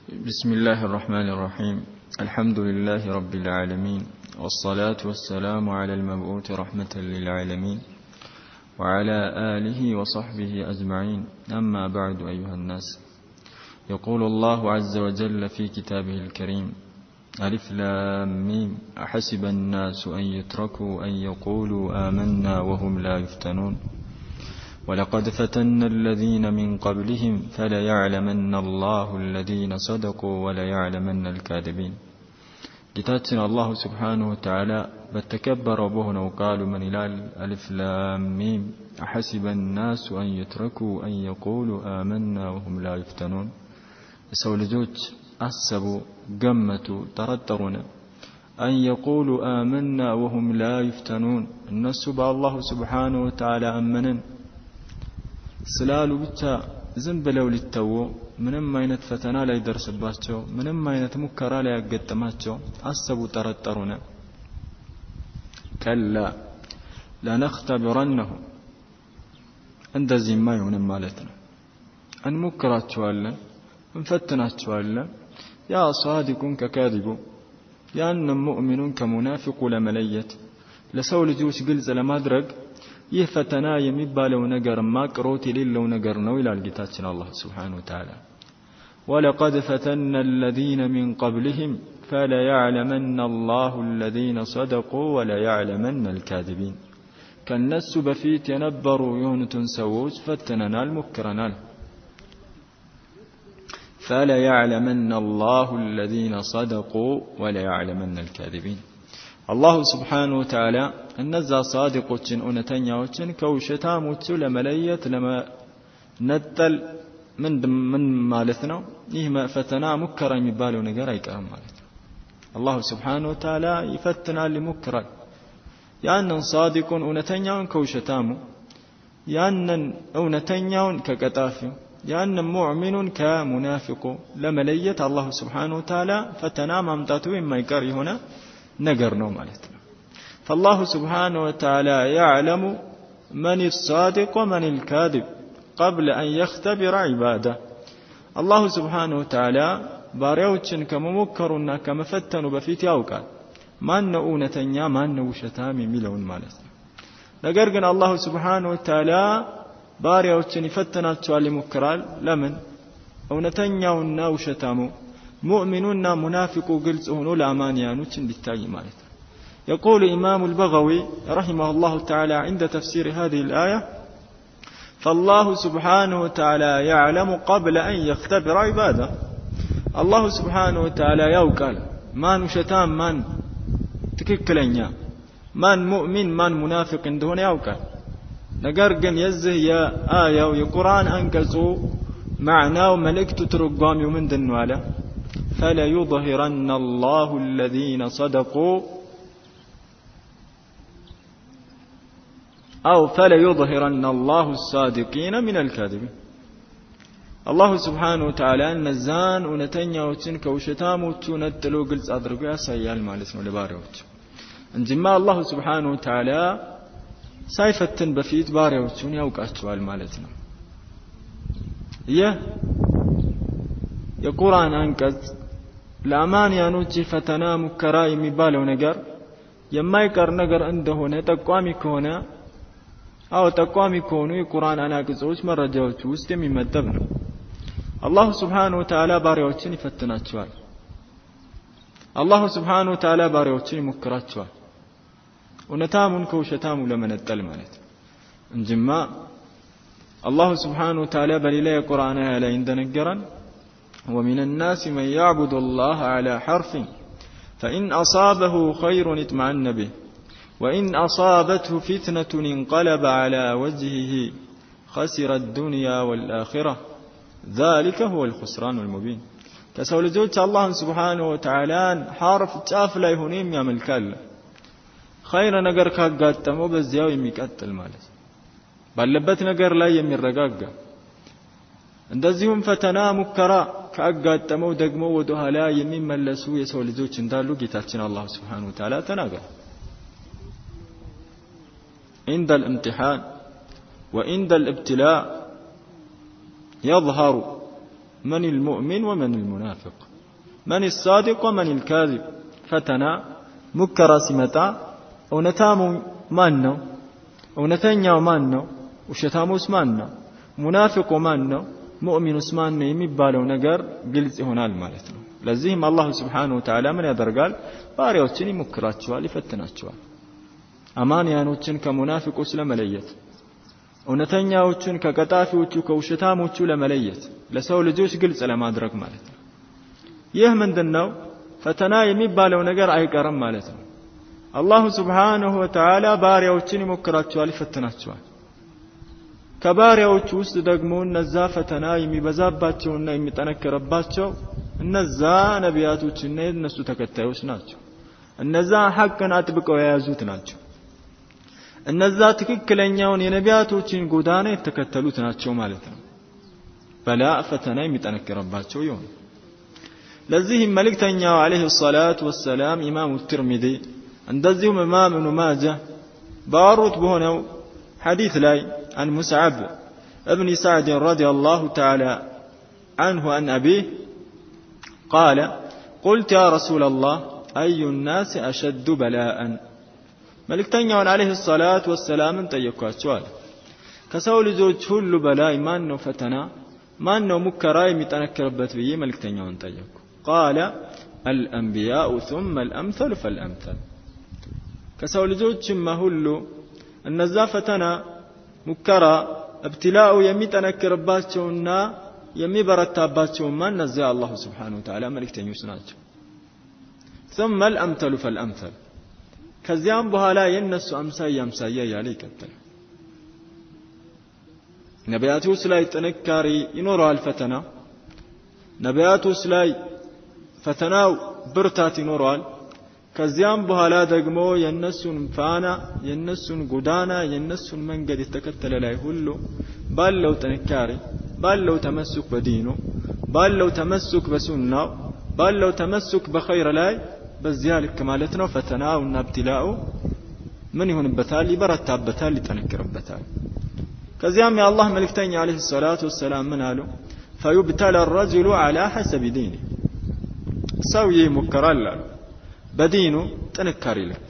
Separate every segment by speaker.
Speaker 1: بسم الله الرحمن الرحيم. الحمد لله رب العالمين، والصلاة والسلام على المبعوث رحمة للعالمين وعلى آله وصحبه أجمعين. أما بعد أيها الناس، يقول الله عز وجل في كتابه الكريم: ألف لام ميم أحسب الناس أن يتركوا أن يقولوا آمنا وهم لا يفتنون ولقد فتنا الذين من قبلهم فليعلمن الله الذين صدقوا وليعلمن الكاذبين. ጌታችን አላህ Subhanahu Wa Ta'ala በተከበረው በሆነው ቃሉ ምን ይላል? ألف لام ميم أحسب الناس أن يتركوا أن يقولوا آمنا وهم لا يفتنون። የሰው ልጆች አሰቡ፣ ገመቱ፣ ተረጠሩና أن يقولوا آمنا وهم لا يفتنون እነሱ በአላህ Subhanahu Wa Ta'ala አመንን ስላሉ ብቻ ዝም ብለው ሊተው ምንም አይነት ፈተና ላይ ደርስባቸው ምንም አይነት ሙከራ ላይ ያገጠማቸው አሰቡ፣ ተረጠሩና ከላ ለነختبرنهم እንደዚህማ ይሁን ማለት ነው። እንሞክራቸዋለን፣ እንፈትናቸዋለን። ያ صادقون ከካذቡ ያን ሙእሚኑን ከሙናፊቁ ለመለየት ለሰው ልጆች ግልጽ ለማድረግ ይህ ፈተና የሚባለው ነገር ማቅሮት የሌለው ነገር ነው ይላል ጌታችን አላህ Subhanahu Wa Ta'ala። ولقد فتنا الذين من قبلهم فليعلمن الله الذين صدقوا وليعلمن الكاذبين። ከነሱ በፊት የነበሩ የሆኑትን ሰዎች ፈትነናል፣ ሞክረናል። فليعلمن الله الذين صدقوا وليعلمن الكاذبين። አላህ Subhanahu Wa Ta'ala እነዛ ሳዲቆችን እውነተኛዎችን ከውሸታሞቹ ለመለየት ለመነጠል ምን ማለት ነው? ይህ ፈተና ሙከራ የሚባለው ነገር አይቀርም ማለት ነው። አላህ Subhanahu Wa Ta'ala ይፈትናል፣ ይሞክራል። ያንን ሳዲቁን እውነተኛውን ከውሸታሙ፣ ያንን እውነተኛውን ከቀጣፊው፣ ያንን ሙእሚኑን ከሙናፊቁ ለመለየት አላህ Subhanahu Wa Ta'ala ፈተና ማምጣቱ የማይቀር የሆነ ነገር ነው ማለት ነው። فالله سبحانه وتعالى يعلم من الصادق ومن الكاذب قبل أن يختبر عباده. الله سبحانه وتعالى ባሪያዎችን ከመሞከሩና ከመፈተኑ በፊት ያውቃል ማን ነው እውነተኛ ማን ነው ውሸታም የሚለውን ማለት ነው። ነገር ግን አላህ Subhanahu Wa Ta'ala ባሪያዎችን ይፈትናቸዋል፣ ይሞክራል። ለምን? እውነተኛውና ውሸታሙ ሙእሚኑና ሙናፊቁ ግልጽ ሆኖ ለአማንያኖች እንዲታይ ማለት ነው። يقول إمام البغوي رحمه الله تعالى عند تفسير هذه الآية: فالله سبحانه وتعالى يعلم قبل أن يختبر عباده. الله سبحانه وتعالى يوكل من شتام من تككلنيا من مؤمن من منافق دون يوكل نقرقن يزه يا آية ويقرآن أنكسو معناه ملكت ترقام من دنواله فليظهرن الله الذين صدقوا أو فليظهرن الله الصادقين من الكاذبين. الله سبحانه وتعالى نزان ونتنياዎችን ከውሸታሞቹ ነጥሎ ግልጽ አድርጎ ያሳያል ማለት ነው ለባሪያዎች። እንጂማ አላህ Subhanahu Wa Ta'ala ሳይፈትን በፊት ባሪያዎቹን ያውቃቸዋል ማለት ነው። ይህ የቁርአን አንቀጽ ለአማንያኖች ፈተና ሙከራ የሚባለው ነገር የማይቀር ነገር እንደሆነ ጠቋሚ ከሆነ ጠቋሚ ከሆኑ የቁርአን አንቀጾች መረጃዎች ውስጥ የሚመደብ ነው። አላህ Subhanahu Wa Ta'ala ባሪያዎችን ይፈትናቸዋል። አላህ Subhanahu Wa Ta'ala ባሪያዎችን ይሞክራቸዋል እውነታሙን ከውሸታሙ ለመነጠል ማለት ነው። እንጂማ አላህ Subhanahu Wa Ta'ala በሌላ የቁርአን አያ ላይ እንደነገረን: ومن الناس من يعبد الله على حرف فإن أصابه خير اطمأن به وإن أصابته فتنة انقلب على وجهه خسر الدنيا والآخرة ذلك هو الخسران المبين. كسول جوج الله Subhanahu Wa Ta'ala حرف ጫፍ ላይ ሆኖ የሚያመልካል خير ነገር ካጋጠመው በዚያው የሚቀጥል ማለት ባለበት ነገር ላይ የሚረጋጋ፣ እንደዚሁም ፈተና ሙከራ ካጋጠመው ደግሞ ወደ ኋላ የሚመለሱ የሰው ልጆች እንዳሉ ጌታችን አላህ Subhanahu Wa Ta'ala ተናገረ። عند الامتحان وعند الابتلاء يظهر من المؤمن ومن المنافق من الصادق ومن الكاذب فتنا مكرا سمتا اونتامو ማን ነው እውነተኛው ማን ነው ውሸታሙስ ማን ነው ሙናፊቁ ማን ነው ሙእሚኑስ ማን ነው የሚባለው ነገር ግልጽ ይሆናል ማለት ነው ለዚህም አላህ Subhanahu Wa Ta'ala ምን ያደርጋል ባሪያዎችን ይሞክራቸዋል ይፈትናቸዋል አማንያኖችን ከሙናፊቆች ለመለየት እውነተኛዎችን ከቀጣፊዎቹ ከውሸታሞቹ ለመለየት ለሰው ልጆች ግልጽ ለማድረግ ማለት ነው ይህ ምንድነው ፈተና የሚባለው ነገር አይቀርም ማለት ነው አላህ Subhanahu Wa Ta'ala ባሪያዎችን ይሞክራቸዋል ይፈትናቸዋል ከባሪያዎቹ ውስጥ ደግሞ እነዛ ፈተና የሚበዛባቸውና የሚጠነከረባቸው እነዛ ነቢያቶችና የነሱ ተከታዮች ናቸው እነዛ ሐቅን አጥብቀው የያዙት ናቸው እነዛ ትክክለኛውን የነቢያቶችን ጎዳና የተከተሉት ናቸው ማለት ነው በላ ፈተና የሚጠነከረባቸው ይሆን ለዚህም መልእክተኛው አለይሂ ሰላቱ ወሰላም ኢማሙ ትርሚዚ እንደዚሁም ኢማም ኢብኑ ማጃህ ባሩት በሆነው ሐዲስ ላይ عن مصعب ابن سعد رضي الله تعالى عنه عن أبيه قال قلت يا رسول الله أي الناس أشد بلاء ملكتنيا عليه الصلاة والسلام تيكوا السؤال كسول زوج كل بلاء ما أنه فتنا ما أنه مكراي متنكر بتبيه ملكتنيا تيكوا قال الأنبياء ثم الأمثل فالأمثل كسول زوج ما هلو النزافتنا ሙከራ ابتلاء የሚጠነክርባቸውና የሚበረታባቸው ማን ነዚያ አላህ Subhanahu Wa Ta'ala መልእክተኞች ናቸው ثم الامثل فالامثل ከዚያም በኋላ የነሱ አምሳያ ያለ ይቀጥላል ነቢያቶች ላይ ጥንካሬ ይኖራል ፈተና ነቢያቶች ላይ ፈተናው ብርታት ይኖራል ከዚያም በኋላ ደግሞ የነሱን ፋና የነሱን ጎዳና የነሱን መንገድ የተከተለ ላይ ሁሉ ባለው ጥንካሬ ባለው ተመስክ በዲኑ ባለው ተመስክ በሱናው ባለው ተመስክ በኸይር ላይ በዚያ ልክ ማለት ነው ፈተናውና ابتلاءው ምን ይሆንበታል ይበረታበታል ይጠነክርበታል ከዚያም የአላህ መልእክተኛ አለይሂ ሰላቱ ወሰላም ምን አሉ فيبتلى الرجل على حسب دينه ሰው ይሞከራል بدينه تنكر لك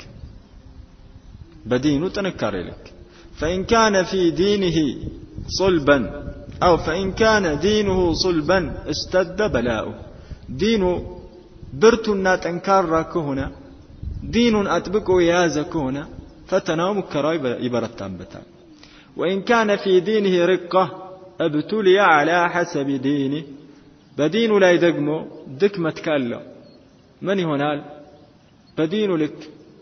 Speaker 1: بدينه تنكر لك فإن كان في دينه صلبا أو فإن كان دينه صلبا اشتد بلاؤه دينه برتنا تنكر كهنا دين أتبقوا ياز كهنا فتناو مكرا يبرتان بتان وإن كان في دينه رقة ابتلي على حسب دينه بدينه لا يدقمو دكمة كالله من هنال بدين لك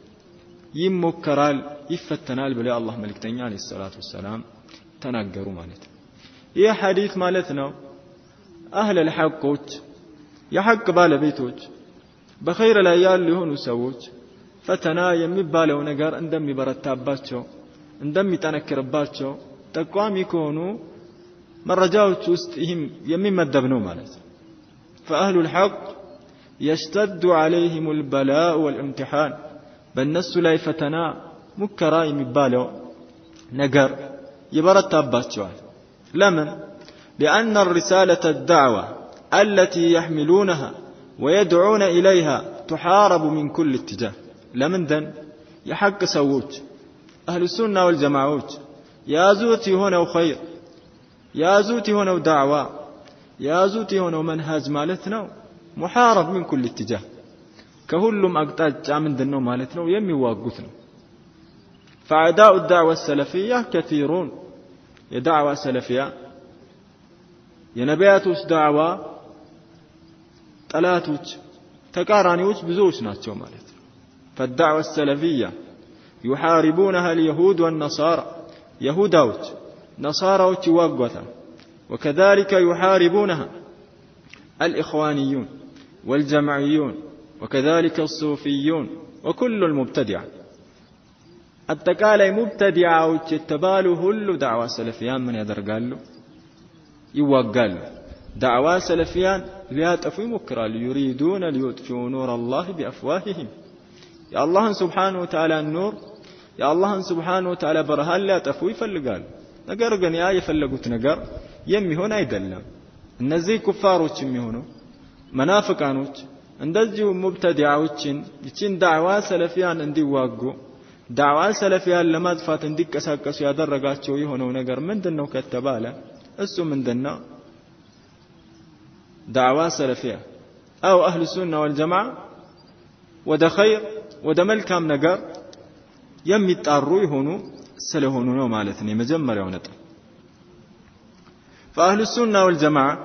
Speaker 1: يمكرال يفتنال بلا الله ملكتني عليه الصلاة والسلام تناقروا مالته يا حديث مالتنا أهل الحقوت يحق بالبيتوج بخير الأيال اللي هون سووج فتنا يمبالو نقر اندم يبرتاباتشو اندم يتنكرباتشو تقوام يكونوا مرجاوت وستهم يمم الدبنو مالته فأهل الحق يشتد عليهم البلاء والامتحان بالنس لا فتنا مكرا يمبالو نقر يبرتاباتشوال لمن لأن الرسالة الدعوة التي يحملونها ويدعون إليها تحارب من كل اتجاه لمن دن يحق سووت أهل السنة والجماعات يا زوتي هنا وخير يا زوتي هنا ودعوة يا زوتي هنا ومنهج مالتنا محارب من كل اتجاه كهلم أقطاج من دنو مالتنا ويمي واقوتنا فأعداء الدعوة السلفية كثيرون يا دعوة سلفية يا نبياتوش دعوة ثلاثوش تقارانيوش بزوش ناتشو مالتنا فالدعوة السلفية يحاربونها اليهود والنصارى يهوداوش نصاراوش واقوتا وكذلك يحاربونها الإخوانيون والجمعيون وكذلك الصوفيون وكل المبتدعة التكالي مبتدعة وتتبالوا هل دعوة سلفيان من يدر قالوا يوقال دعوة سلفيان لا تفهم مكرا يريدون ليطفئوا نور الله بأفواههم يا الله سبحانه وتعالى النور يا الله سبحانه وتعالى برهان لا تفوي فلقال نقر قنيا يفلقوا تنقر يمي هنا يدلم እነዚህ ኩፋሮችም ይሆኑ መናፍቃኖች እንደዚሁ ሙብተዲዓዎችን ይችን ዳዕዋ ሰለፊያን እንዲዋጉ ዳዕዋ ሰለፊያን ለማጥፋት እንዲቀሳቀሱ ያደረጋቸው የሆነው ነገር ምንድነው ከተባለ እሱ ምንድነው ዳዕዋ ሰለፊያ አው አህሉ ሱና ወልጀማዓ ወደ ኸይር ወደ መልካም ነገር የሚጣሩ ይሆኑ ስለሆኑ ነው ማለት ነው የመጀመሪያው ነጥብ فأهل السنة والجماعة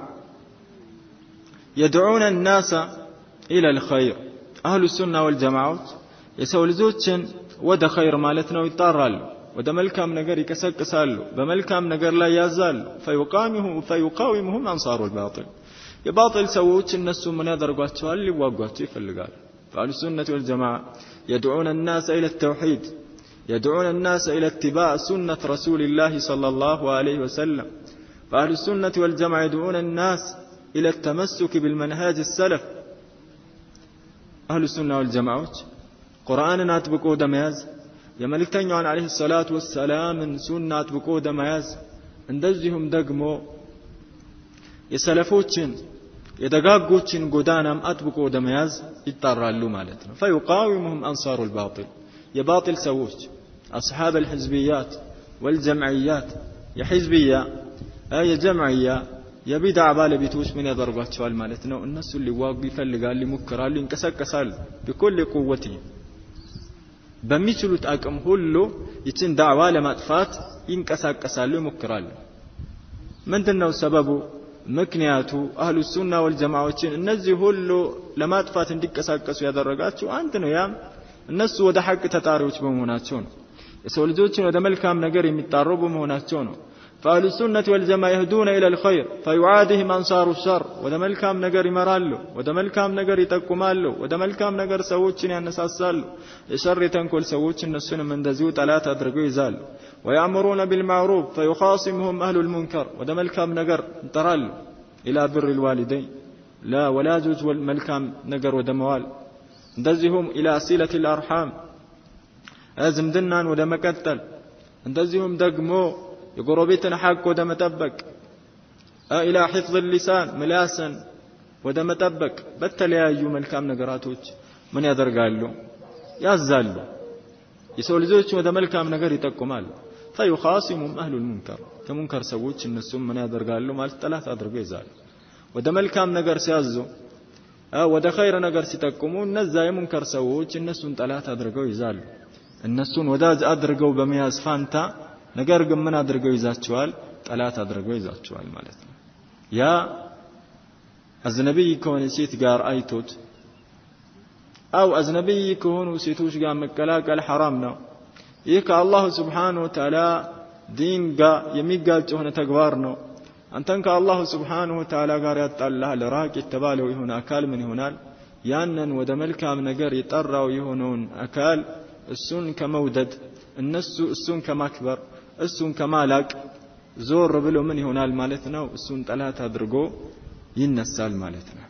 Speaker 1: يدعون الناس إلى الخير أهل السنة والجماعة يسوي لزوجين ود خير مالتنا ويطارل ود ملكام نجار يكسل بملكام نجار لا يزال فيقاومهم أنصار الباطل يباطل سووش الناس من يدرجات اللي واقعت في اللقال فأهل السنة والجماعة يدعون الناس إلى التوحيد يدعون الناس إلى اتباع سنة رسول الله صلى الله عليه وسلم فأهل السنة والجماعة يدعون الناس إلى التمسك بالمنهاج السلف أهل السنة والجماعة قرآن ناتبقوا دمياز يملكتن عن عليه الصلاة والسلام من سنة ناتبقوا دمياز اندزهم دقمو يسلفوتشن يدقاقوتشن قدانم أتبقوا دمياز يتطرالو مالتنا فيقاومهم أنصار الباطل يباطل سووش أصحاب الحزبيات والجمعيات يا حزبية يا جمعية يا بدع بالبيتوش من يضربات شوال مالتنا الناس اللي واقف يفلقال اللي مكرال اللي انكسال بكل قوته بمثل تأكم هلو يتن دعوة لما تفات ينكسال مكرال من دنو سببه مكنياتو أهل السنة والجماعة النزي هلو لما تفات ينكسال يا درجات شو عندنا يا الناس وده حق تتاروش بموناتشون يسول جوتشون وده ملكام نجري متعرب بموناتشون فأهل السنة والجماعة يهدون إلى الخير فيعادهم أنصار الشر وده ملكام نجري مرالو وده ملكام نجري تقمالو وده ملكام نجر سوتشين النساسالو الشر تنكل سوتشين السنة من دزيوت على تدرجو يزال ويأمرون بالمعروف فيخاصمهم أهل المنكر وده ملكام نجر ترالو إلى بر الوالدين لا ولا جوز والملكام نجر ودموال اندزهم إلى صلة الأرحام أزم دنان وده مكتل اندزهم دقمو يقربيتنا حق وده متبك إلى حفظ اللسان ملاسا وده متبك بتل يا أيوم الكام نقراتوش من يدر قالوا يزالوا يسول زوج وده ملكام نقر يتقمال فيخاصمهم أهل المنكر كمنكر سووش النسوم من يدر قالوا مال ثلاثة أدرقوا يزال وده ملكام نقر سيازو وده خير نقر ستقمون نزاي منكر سووش النسون ثلاثة أدرقوا يزال النسون وداز أدرقوا بمياز فانتا ነገር ግን ምን አድርገው ይዛቸዋል ጠላት አድርገው ይዛቸዋል ማለት ነው ያ አዝነብይ ከሆነ ሴት ጋር አይቶት አው አዝነብይ ከሆኑ ሴቶች ጋር መቀላቀል حرام ነው ይህ ከአላህ Subhanahu Wa Ta'ala ዲን ጋር የሚጋጭ የሆነ ተግባር ነው አንተን ከአላህ Subhanahu Wa Ta'ala ጋር ያጣላል ራቅ የተባለው ይሆነ አካል ምን ይሆናል ያንን ወደ መልካም ነገር የጠራው የሆነውን አካል እሱን ከመውደድ እሱን ከማክበር እሱን ከማላቅ ዞር ብሎ ምን ይሆናል ማለት ነው እሱን ጠላት አድርጎ ይነሳል ማለት ነው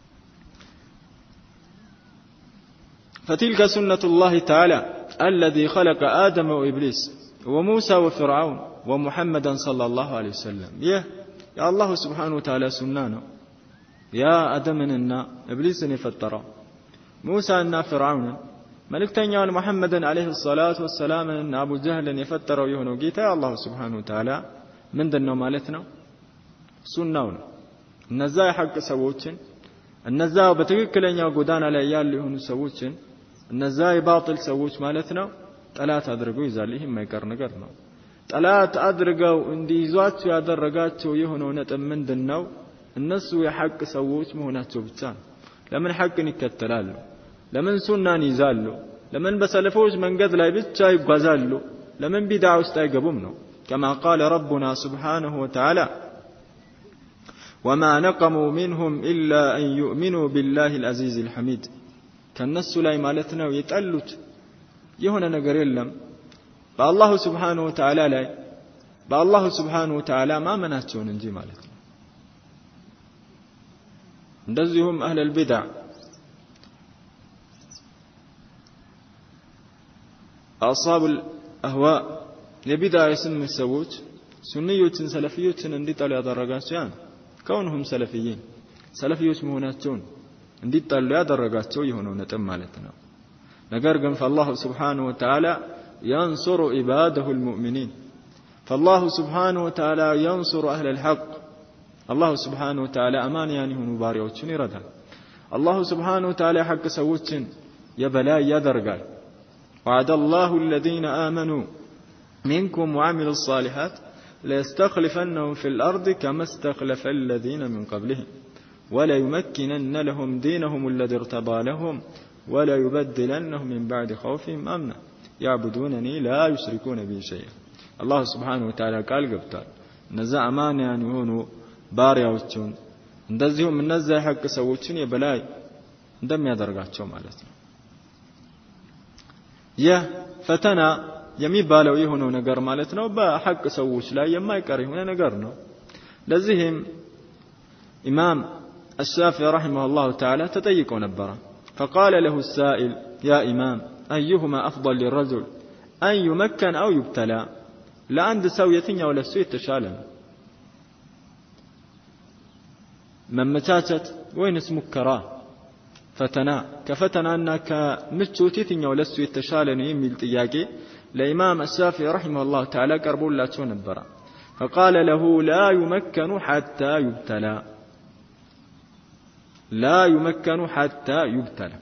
Speaker 1: فتلك سنة الله تعالى الذي خلق آدم وإبليس وموسى وفرعون ومحمدا صلى الله عليه وسلم يا الله سبحانه وتعالى سنانه يا آدمنا إبليس نفتره موسى أن فرعون ملكتنيان محمد عليه الصلاة والسلام أن أبو جهل يفتروا يهنو جيتا الله سبحانه وتعالى من دنو مالتنا سنون النزاي حق سووتشن النزاي بتقل أن يقودان على أيال يهنو سووتشن النزاي باطل سووتش مالتنا ثلاثة أدرقوا يزاليهم ما يقرن قرنا ثلاثة أدرقوا اندي زواتشو يدرقاتشو يهنو نتم من دنو النسو يحق سووتش مهناتشو بتسان لمن حق نكتلالو لمن سنة نزالو لمن بسلفوش من قد لا يبتشا يبغزالو لمن بدع استيقبومنو كما قال ربنا سبحانه وتعالى وما نقموا منهم إلا أن يؤمنوا بالله العزيز الحميد كالنس لا مالتنا ويتألت يهنا نقر يلم بالله سبحانه وتعالى لا بالله سبحانه وتعالى ما مناتشون نجي مالتنا ندزهم أهل البدع أصحاب الأهواء يبدأ يسمى السووت سنية سلفية انديت على درجات يعني كونهم سلفيين سلفي يسموناتون انديت طلوا يدرجاتቸው የሆነው ነጥብ ማለት ነው ነገር ግን فالله سبحانه وتعالى ينصر عباده المؤمنين فالله سبحانه وتعالى ينصر أهل الحق الله سبحانه وتعالى أمانيان يهونوا باريوችን ይረዳል الله سبحانه وتعالى حق ሰዎችን የበላይ ያደርጋል وعد الله الذين آمنوا منكم وعملوا الصالحات ليستخلفنهم في الأرض كما استخلف الذين من قبلهم ولا يمكنن لهم دينهم الذي ارتضى لهم ولا يبدلنهم من بعد خوفهم أمنا يعبدونني لا يشركون بي شيئا الله سبحانه وتعالى قال قبطال نزا أمانيان يهونوا باريوችን እንደዚሁም እነዛ የሐቅ ሰዎችን የበላይ እንደሚያደርጋቸው ማለት ነው ፈተና የሚባለው የሆነው ነገር ማለት ነው በሐቅ ሰዎች ላይ የማይቀር የሆነ ነገር ነው ለዚህም ኢማም الشافعي رحمه الله تعالى تطيقوا نبرا فقال له السائل يا إمام أيهما أفضل للرجل أن يمكن أو يبتلى لا عند سويتين ولا سوية تشالن من متاتت وين اسمك كراه فتنا كفتنا أنك متشوتين ولا سوية تشالن يميل تياقي لإمام الشافعي رحمه الله تعالى قربوا لا تنبرا فقال له لا يمكن حتى يبتلى لا يمكن حتى يبتلى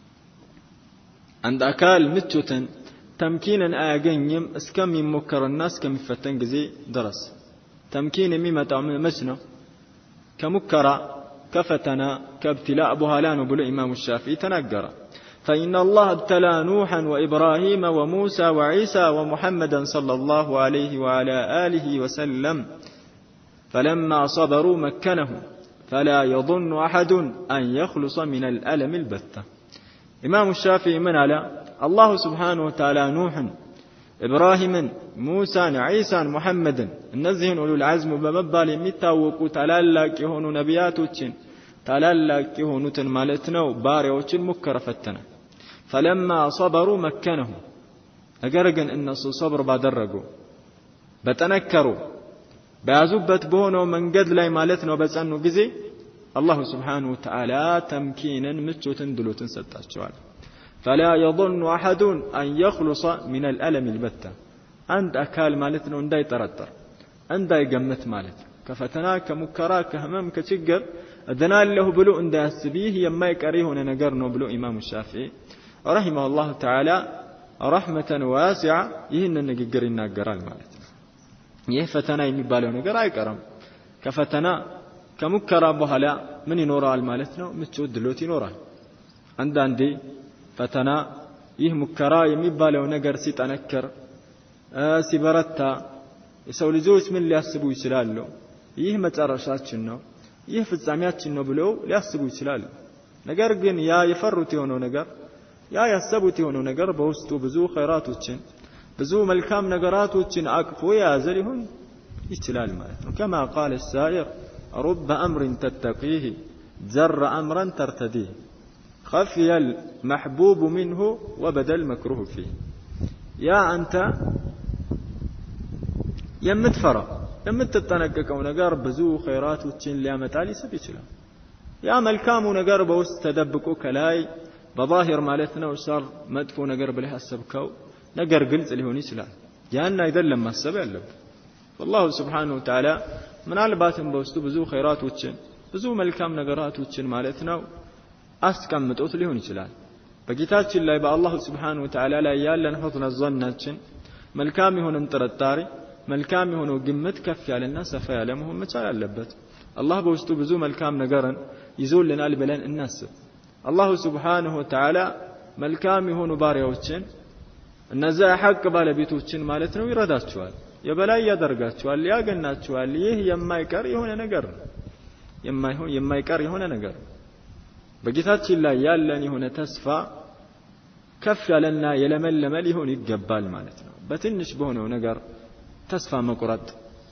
Speaker 1: عند أكال متشوتن تمكينا أغنيم اسكم يمكر الناس كم يفتن جزي درس تمكين مما تعمل مسنا كمكرا كفتنا كابتلاء بهالان بلو إمام الشافعي تنقر فإن الله ابتلى نوحا وإبراهيم وموسى وعيسى ومحمدا صلى الله عليه وعلى آله وسلم فلما صبروا مكنهم فلا يظن أحد أن يخلص من الألم البتة إمام الشافعي من على الله سبحانه وتعالى نوح إبراهيم موسى عيسى محمد النزهن أولو العزم بمبال متاوقوا تلالاك يهونوا نبياتوچين تلالاك يهونوا تنمالتنا وباريوچين مكرفتنا فلما صبروا مكنهم أقرقن إن الصبر بادرقوا بتنكروا بازوبت بونو من قد لاي مالتنا وبسأنو قزي الله سبحانه وتعالى تمكينا متشوتن دلوتن ستاشوال فلا يظن أحد أن يخلص من الألم البتة عند أكال مالتنا ونداي ترتر عنداي قمت مالت كفتنا كمكرا كهمم كتشقر أدنال له بلو اندا السبيه يما يكريهنا نقرنو بلو إمام الشافعي رحمه الله تعالى رحمة واسعة يهن نقر النقرال مالت يفتنا يمبالو نقر أيكرم كفتنا كمكرا بهلا من ينورال مالتنا متشود دلوتي نورال عندي فتنا ይህ ሙከራ የሚባለው ነገር ሲጠነከር ሲበረታ የሰው ልጆች ምን ሊያስቡ ይችላሉ ይህ መጨረሻችን ነው ይህ ፍጻሜያችን ነው ብለው ሊያስቡ ይችላሉ ነገር ግን ያ የፈሩት የሆነው ነገር ያ ያሰቡት የሆነው ነገር በውስጡ ብዙ ኸይራቶችን ብዙ መልካም ነገራቶችን አቅፎ የያዘ ሊሆን ይችላል ማለት ነው كما قال الشاعر رب أمر تتقيه جر أمرا ترتديه خفي المحبوب منه وبدا المكروه فيه يا أنت يمتفرق يمتتنققው ነገር ብዙ ኸይራቶችን ሊያመጣል ይችላል ያ መልካሙ ነገር በውስጥ ተደብቆ ከላይ በዛሂር ማለት ነው ሸር መጥፎ ነገር ብለህ አሰብከው ነገር ግልጽ ሊሆን ይችላል ያን አይደለም ማሰብ ያለብህ والله سبحانه وتعالى ምናልባትም በውስጡ ብዙ ኸይራቶችን ብዙ መልካም ነገራቶችን ማለት ነው አስቀምጦት ሊሆን ይችላል በጌታችን ላይ በአላህ Subhanahu Wa Ta'ala ላይ ያለን ሑስነ ظنናችን መልካም የሆነን ጥርጣሬ መልካም የሆነው ግምት ከፍ ያለና ሰፋ ያለ መሆን መቻል አለበት አላህ በውስጡ ብዙ መልካም ነገርን ይዞልናል ብለን እናስብ አላህ Subhanahu Wa Ta'ala መልካም የሆኑ ባሪያዎችን እነዛ ሐቅ ባለቤቶችን ማለት ነው ይረዳቸዋል የበላይ ያደርጋቸዋል ያገናቸዋል ይህ የማይቀር የሆነ ነገር የማይቀር የሆነ ነገር በጌታችን ላይ ያለን የሆነ ተስፋ ከፍ ያለና የለመለመ ሊሆን ይገባል ማለት ነው በትንሽ በሆነው ነገር ተስፋ መቁረጥ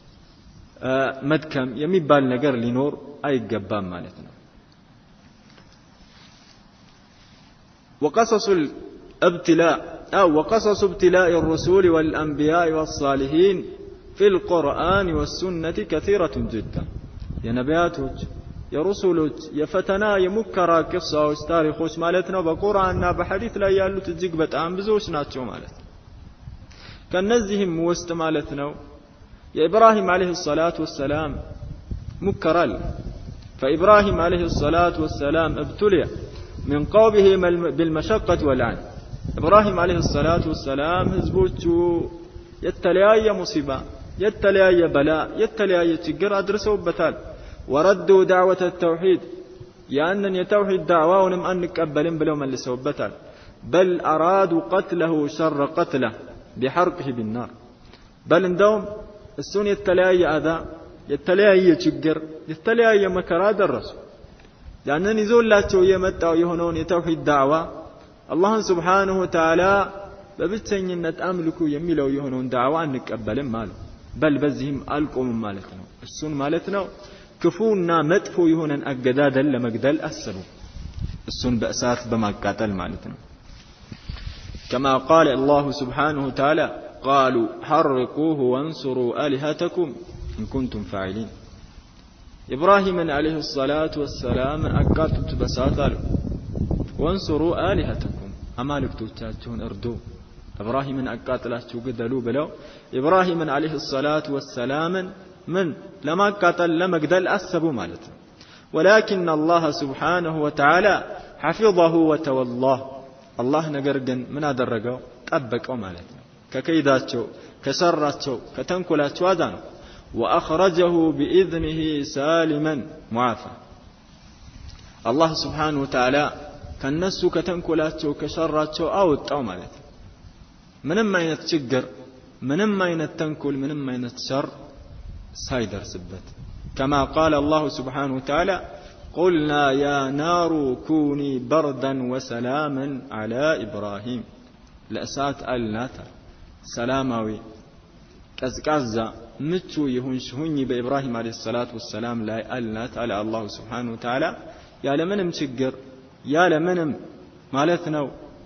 Speaker 1: መድከም የሚባል ነገር ሊኖር አይገባም ማለት ነው وقصص ابتلاء الرسول والأنبياء والصالحين في القرآن والسنة كثيرة جدا የነቢያቶች የሩሱሎች የፈተና የሙከራ ቅሳዎች ታሪኮች ማለት ነው በቁርአንና በሐዲስ ላይ ያሉት እጅግ በጣም ብዙዎች ናቸው ማለት ነው። ከነዚህም ውስጥ ማለት ነው የኢብራሂም አለይሂ ሰላቱ ወሰላም ሙከራ አለ። فإبراهيم عليه الصلاة والسلام ابتلي من قومه بالمشقة والعنف. إبراهيم عليه الصلاة والسلام ህዝቦቹ የተለያየ ሙሲባ የተለያየ በላ የተለያየ ችግር አድርሰውበታል። وردوا دعوة التوحيد ያንን የተውሂድ ዳዕዋውንም አንቀበልም ብለው መልሰውበታል። بل أرادوا قتله شر قتله بحرقه بالنار. بل እንደውም እሱን የተለያየ አዛ የተለያየ ችግር የተለያየ መከራ ደረሱ። ያንን ይዞላቸው የመጣው የሆነውን የተውሂድ ዳዕዋ አላህን Subhanahu Wa Ta'ala በብቸኝነት አምልኩ የሚለው የሆነውን ዳዕዋ አንቀበልም ማለት በል በዚህም አልቆምም ማለት ነው። እሱን ማለት ነው ክፉና መጥፎ የሆነን አገዳደል ለመግደል አሰቡ። እሱን በእሳት በማቃጠል ማለት ነው። كما قال الله سبحانه وتعالى قالوا حرقوه وانصروا آلهتكم إن كنتم فاعلين. إبراهيم عليه الصلاة والسلام أقاتت بساطة وانصروا آلهتكم أمالكتوቻችሁን እርዱ። إبراهيم أقاتلاችሁ ግደሉ ብለው إبراهيم عليه الصلاة والسلام من لما قاتل لما قدل أسبوا مالته. ولكن الله سبحانه وتعالى حفظه وتولاه. الله نقرقن من أدرقوا طبقوا مالته ككيداتቸው كسراتቸው كتنكلاቸው አዳነው. وأخرجه بإذنه سالما معافى. الله سبحانه وتعالى كالنسو كتنكلاቸው كشراቸው አወጣው ማለት ነው። ምንም አይነት ችግር ምንም አይነት ተንኮል ምንም አይነት ሸር ሳይደርስበት كما قال الله سبحانه وتعالى قلنا يا نار كوني بردا وسلاما على إبراهيم. لأسات ألنات سلاماوي كزكازا متو يهونشهوني بإبراهيم عليه الصلاة والسلام لا ألنات على الله سبحانه وتعالى يا لمنم شجر يا لمنم مالتنا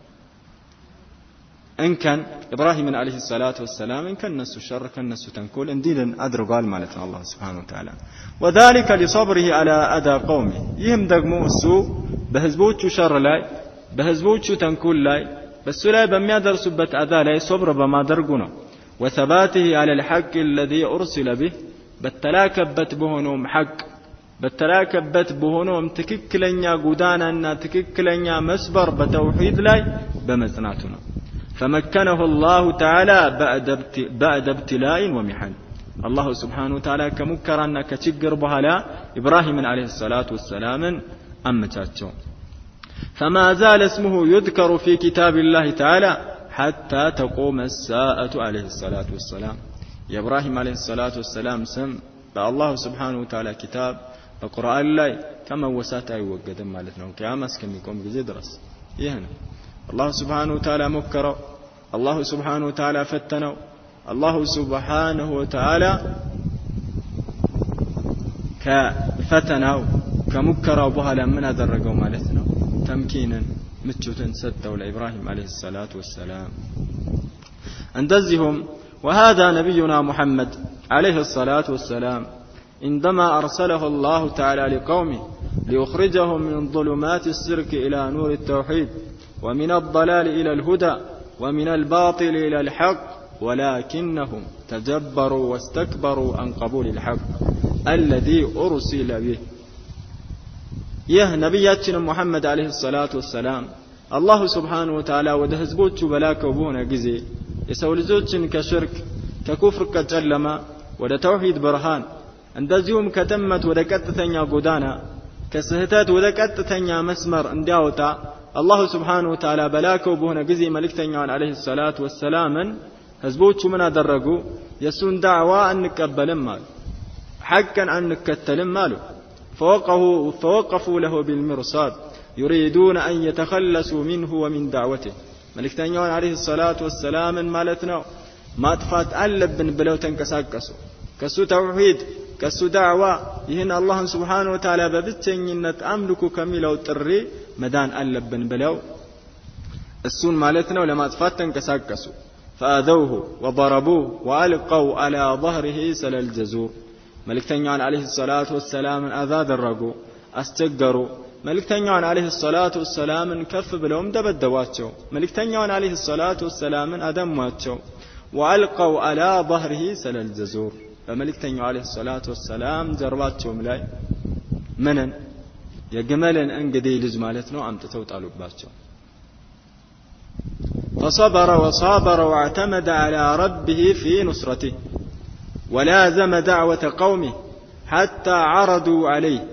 Speaker 1: إن كان إبراهيم عليه الصلاة والسلام إن كان نسو شر كان نسو تنكول انديدا أدرو قال مالتنا الله سبحانه وتعالى. وذلك لصبره على أذى قومه. يهم دقمو السوء بهزبوتشو شر لاي بهزبوتشو تنكول لاي بس لا بميا درسبت أذى لاي صبر بما درقنا. وثباته على الحق الذي أرسل به بتلاكبت بهنوم حق بتلاكبت بهنوم تككلنيا قدانا تككلنيا مسبر بتوحيد لاي بمثناتنا. فمكنه الله تعالى بعد ابتلاء ومحن. الله سبحانه وتعالى كمكرنا كتجر بهلا إبراهيم عليه الصلاة والسلام أمتاتشو. فما زال اسمه يذكر في كتاب الله تعالى حتى تقوم الساعة عليه الصلاة والسلام. يا إبراهيم عليه الصلاة والسلام سم الله سبحانه وتعالى كتاب القرآن الله كما وساته يوجد مالتنا وكيامس كم يكون بزدرس يهنا. الله سبحانه وتعالى مكره الله سبحانه وتعالى فتنه الله سبحانه وتعالى كفتنه كمكره بهلا من أدرجوا مالتنا تمكينا متشوتن سدوا لإبراهيم عليه الصلاة والسلام أندزهم. وهذا نبينا محمد عليه الصلاة والسلام عندما أرسله الله تعالى لقومه ليخرجهم من ظلمات الشرك إلى نور التوحيد ومن الضلال إلى الهدى ومن الباطل إلى الحق ولكنهم تجبروا واستكبروا عن قبول الحق الذي أرسل به. يه نبياتنا محمد عليه الصلاة والسلام الله سبحانه وتعالى ودهزبوت بلاك وبونا جزي يسولزوتشن كشرك ككفر كجلما ودا توحيد برهان اندزيوم كتمت ودا كتتنيا قدانا كسهتات ودا كتتنيا مسمر انداوتا الله سبحانه وتعالى بلاك وبونا جزي ملكتنيا عليه الصلاة والسلام هزبوتشو من أدرقوا يسون دعوة أن نكبل مال حقا أن نكتل ماله فوقفوا له بالمرصاد يريدون أن يتخلصوا منه ومن دعوته. ملكتنيا عليه الصلاة والسلام مالتنا ما تفات ألب بلو تنكساكسوا كسو توحيد كسو دعوة يهن الله سبحانه وتعالى ببتنينة أملك كميلو تري مدان ألب بلو السون مالتنا ولما تفات تنكساكسوا فآذوه وضربوه وألقوا على ظهره سل الجزور. መልእክተኛውን አለይሂ ሰላቱ ወሰላም አዛ አደረጉ አስቸገሩ መልእክተኛውን አለይሂ ሰላቱ ወሰላም ከፍ ብለውም ደበደቧቸው መልእክተኛውን አለይሂ ሰላቱ ወሰላም አደሟቸው ወአልቀው አላ ظهره ሰለል ጀዙር በመልእክተኛው አለይሂ ሰላቱ ወሰላም ጀርባቸውም ላይ ምንን የግመልን እንግዲህ ልጅ ማለት ነው አምጥተው ጣሉባቸው فصبر وصابر واعتمد على ربه في نصرته ولازم دعوة قومه حتى عرضوا عليه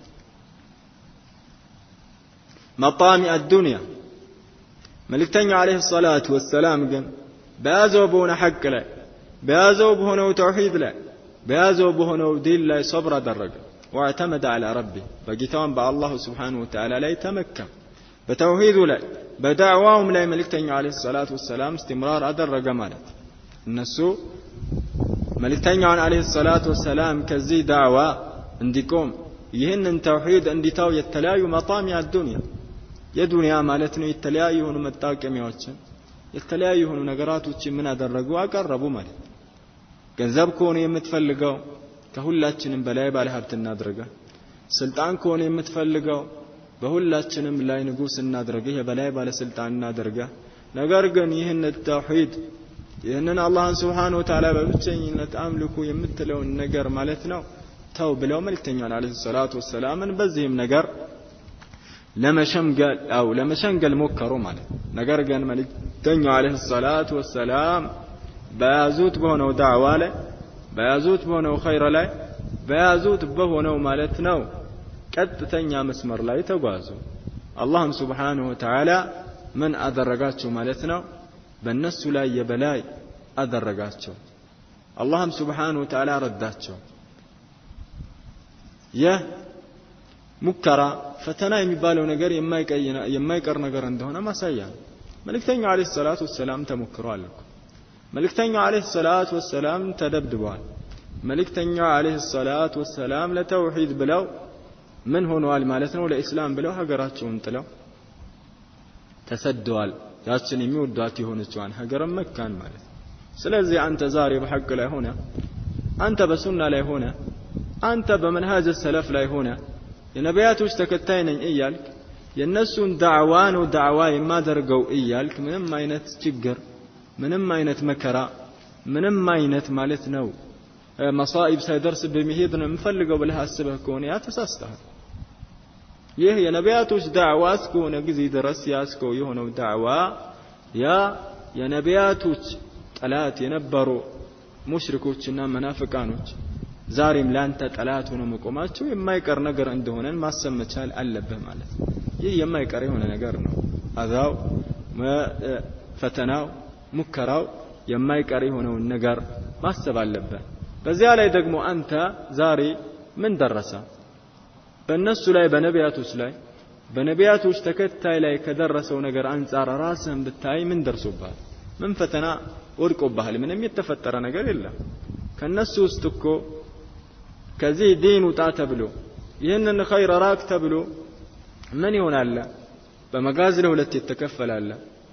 Speaker 1: مطامع الدنيا ملكتني عليه الصلاة والسلام قال بازوا بهنا حق لا بازوا بهنا توحيد لا بازوا بهنا دين لا صبر درج واعتمد على ربه بقيتهم بالله سبحانه وتعالى لا يتمكن بتوحيد لا بدعواهم لا ملكتني عليه الصلاة والسلام استمرار أدرج مالت النسو ملكتني عليه الصلاة والسلام كزي دعوة عندكم يهن توحيد عندي تاو يتلايو مطامع الدنيا የዱንያ ማለት ነው የተለያዩ ሆኑ መጣቀሚያዎችን የተለያዩ ሆኑ ነገራቶችን ምን አደረጉ አቀረቡ ማለት ገንዘብ ከሆነ የምትፈልገው ከሁላችንም በላይ ባለ ሀብት እናድርጋ ስልጣን ከሆነ የምትፈልገው በሁላችንም ላይ ንጉስ እናድርጋ የበላይ ባለ ስልጣን እናድርጋ ነገር ግን ይህን ተውሂድ ይህንን አላህን Subhanahu Wa Ta'ala በብቸኝነት አምልኩ የምትለውን ነገር ማለት ነው ተው ብለው መልእክተኛው አለይሂ ሰላቱ ወሰላምን በዚህም ነገር ለመሸንገል ሞከሩ ማለት ነገር ግን መልእክተኛው አለይሂ ሰላቱ ወሰላም በያዙት በሆነው ዳዕዋ ላይ በያዙት በሆነው ኸይር ላይ በያዙት በሆነው ማለት ነው ቀጥተኛ መስመር ላይ ተጓዙ አላህም Subhanahu Wa Ta'ala ምን አደረጋቸው ማለት ነው በእነሱ ላይ የበላይ አደረጋቸው አላህም Subhanahu Wa Ta'ala ረዳቸው ሙከራ ፈተና የሚባለው ነገር የማይቀር ነገር እንደሆነ ማሳያ መልእክተኛው አለይሂ ሰላቱ ወሰላም ተሞክረዋል መልእክተኛው አለይሂ ሰላቱ ወሰላም ተደብድበዋል መልእክተኛው አለይሂ ሰላቱ ወሰላም ለተውሂድ ብለው ምን ሆነዋል ማለት ነው ለኢስላም ብለው ሀገራቸውን ጥለው ተሰደዋል ያችን የሚወዷት የሆነችዋን ሀገር መካን ማለት ስለዚህ አንተ ዛሬ በሐቅ ላይ ሆነ አንተ በሱና ላይ ሆነ አንተ በመንሃጅ ሰለፍ ላይ ሆነ የነቢያቶች ተከታይ ነኝ እያልክ የነሱን ዳዕዋ ነው ዳዕዋ የማደርገው እያልክ ምንም አይነት ችግር ምንም አይነት መከራ ምንም አይነት ማለት ነው መሳኢብ ሳይደርስ በመሄድ ነው የምፈልገው ብለህ አስበህ ከሆነ ያ ተሳስተሃል ይህ የነቢያቶች ዳዕዋ እስከሆነ ጊዜ ድረስ ያስከው የሆነው ዳዕዋ ያ የነቢያቶች ጠላት የነበሩ ሙሽሪኮችና መናፍቃኖች ዛሬም ላንተ ጠላት ሆነው መቆማቸው የማይቀር ነገር እንደሆነ ማሰብ መቻል አለብህ ማለት ይህ የማይቀር የሆነ ነገር ነው አዛው ፈተናው ሙከራው የማይቀር የሆነው ነገር ማሰብ አለብህ በዚያ ላይ ደግሞ አንተ ዛሬ ምን ደረሰ በእነሱ ላይ በነቢያቶች ተከታይ ላይ ከደረሰው ነገር አንፃር ራስህን ብታይ ምን ደርሶብሃል ምን ፈተና ወድቆብሃል ምንም የተፈጠረ ነገር የለም ከነሱ ውስጥ እኮ ከዚህ ዲን ውጣ ተብሎ ይህንን ኸይር ራቅ ተብሎ ምን ይሆናል በመጋዝ ለሁለት የተከፈላል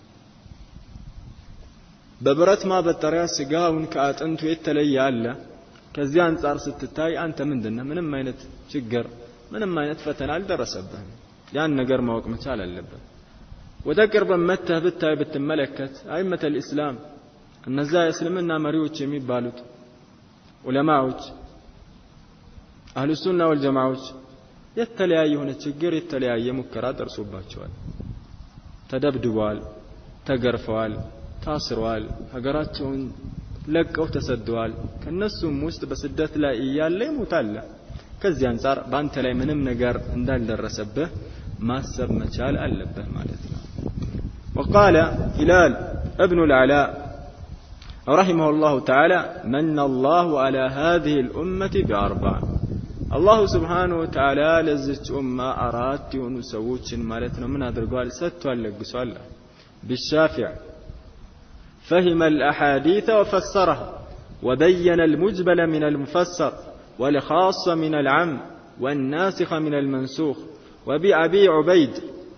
Speaker 1: በብረት ማበጠሪያ ስጋውን ከአጥንቱ የተለየ አለ ከዚህ አንፃር ስትታይ አንተ ምንድነው ምንም አይነት ችግር ምንም አይነት ፈተና አልደረሰብህም ያን ነገር ማወቅ መቻል አለበት ወደ ቅርብ መተህ ብታይ ብትመለከት አይመተ الاسلام እነዛ የእስልምና መሪዎች የሚባሉት ዑለማዎች አህሉ ሱና ወልጀማዓዎች የተለያየ ሆነ ችግር የተለያየ ሙከራ ደርሶባቸዋል ተደብድበዋል ተገርፈዋል ታስረዋል ሀገራቸውን ለቀው ተሰደዋል ከነሱም ውስጥ በስደት ላይ እያለ ይሞታል ከዚህ አንፃር ባንተ ላይ ምንም ነገር እንዳልደረሰብህ ማሰብ መቻል አለብህ ማለት ነው وقال هلال ابن العلاء رحمه الله تعالى من الله على هذه الأمة بأربع الله سبحانه وتعالى لزج أمة أرات ونسووش مالتنا من هذا القوال ستوال لقسوال بالشافع فهم الأحاديث وفسرها وبين المجبل من المفسر والخاص من العام والناسخ من المنسوخ وبأبي عبيد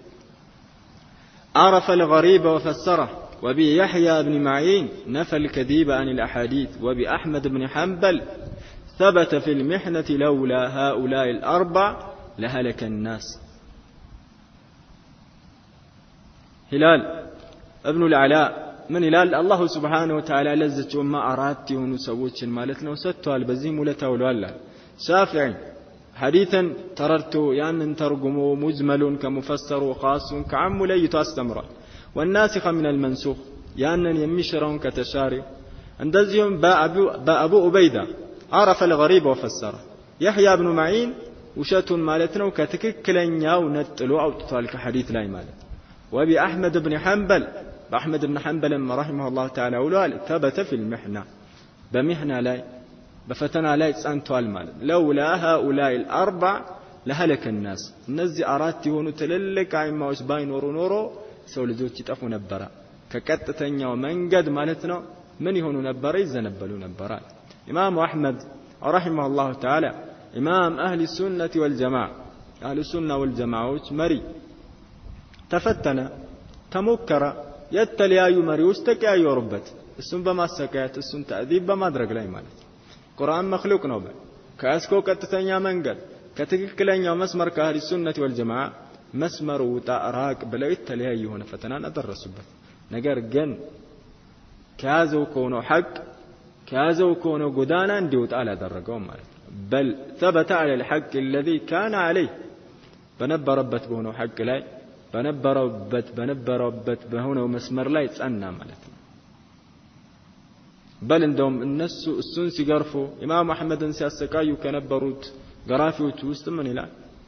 Speaker 1: عرف الغريب وفسره وبيحيى بن معين نفى الكذيب عن الأحاديث وبأحمد بن حنبل ثبت في المحنة لولا هؤلاء الأربع لهلك الناس. هلال ابن العلاء من هلال الله سبحانه وتعالى لزت وما أرادت ونسوتش مالتنا وستوال بزيم ولا تولوا. شافعي حديثا تررت يعني ترجمه مجمل كمفسر وخاص كعم ليت استمر والناسخ من المنسوخ يعني يمشرون كتشاري اندزيهم بأبو أبيدة عرف الغريب وفسره. يحيى بن معين وشات مالتنا وكتككلن ياو نتلو أو تطالك حديث لا مالت. وبأحمد بن حنبل بأحمد بن حنبل رحمه الله تعالى ولوال ثبت في المحنة بمحنة لا بفتنا لا يتسأنتوا المال لولا هؤلاء الأربع لهلك الناس. نزي أراتي ونتللك عما وشباين ورونورو سولدوتي تفو نبرا ككتتنيا ومنقد مالتنا من يهونو نبرا يزنبلو نبرا. إمام أحمد رحمه الله تعالى إمام أهل السنة والجماعة أهل السنة والجماعة مري تفتنا تمكر يتليايو مري وستكايو ربت السن بما السكايات السن تأذيب بما درق لاي مالت. قرآن مخلوق نوبة كأسكو كتتنيا منقد كتككلنيا مسمر كأهل السنة والجماعة مسمر وتأراك بلا يتليايو هنا فتنان أدرسوا نقر جن كازو كونو حق كازو كونو قدانا انديوت على درقهم مالت. بل ثبت على الحق الذي كان عليه بنبربت بهنو حق لاي بنبربت بهنو مسمر لاي تسألنا مالت. بل عندهم الناس السنس يقرفوا إمام أحمد سياسكايو كنبروت قرافي وتوست من إلى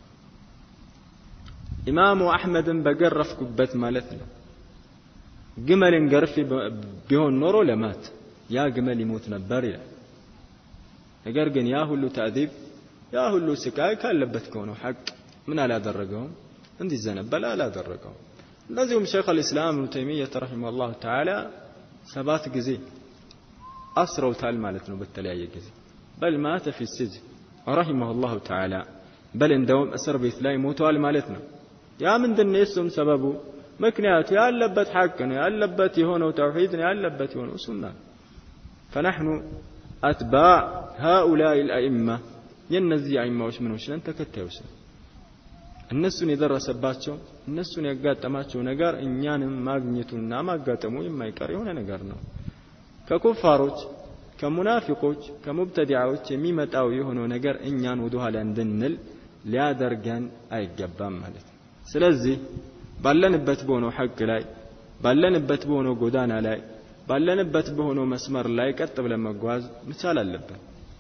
Speaker 1: إمام أحمد بقرف كبت مالتنا جمل قرفي بهون نورو لمات يا جمل يموت نبري يقرقن يا هلو تأذيب يا هلو سكاي كان لبت كونه حق من على درجهم عندي الزنب بلا لا درجهم. لازم شيخ الإسلام ابن تيمية رحمه الله تعالى سبات جزي أسروا تعال مالتنا بالتلاية جزي بل مات في السجن رحمه الله تعالى. بل اندوم أسر بإثلاي موتوا مالتنا يا من دن يسم سببه مكنيات يا لبت حقنا يا لبت هون وتوحيدنا يا لبت هون وسنة. فنحن أتباع هؤلاء الأئمة ينزي أئمة وش من وش لن تكتوش الناس يدرس باتشو الناس يقاتماتشو نجار إنيان ماغنيتنا ما قاتموا إما يكرهون نجارنا ككفاروች كمنافقዎች كمبتدعዎች የሚመጣው የሆነው ነገር እኛን ወደ ኋላ እንድንል ሊያደርገን አይገባም ማለት። ስለዚህ ባለንበት በሆነው ሐቅ ላይ ባለንበት በሆነው ጎዳና ላይ ባለንበት በሆነው መስመር ላይ ቀጥ ብለን መጓዝ መቻል አለብን።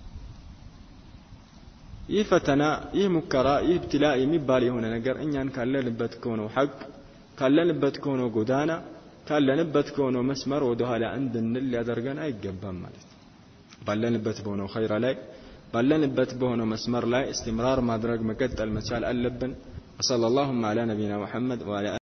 Speaker 1: ይህ ፈተና ይህ ሙከራ ይህ ኢብቲላ የሚባል የሆነ ነገር እኛን ካለንበት ከሆነው ሐቅ ካለንበት ከሆነው ጎዳና ካለንበት ከሆነው መስመር ወደ ኋላ እንድንል ሊያደርገን አይገባም ማለት። ባለንበት በሆነው ኸይራ ላይ ባለንበት በሆነው መስመር ላይ استمرار ማድረግ መቀጠል መቻል አለብን። ወሰለላሁ ዐላ ነቢይና ሙሐመድ ወዐላ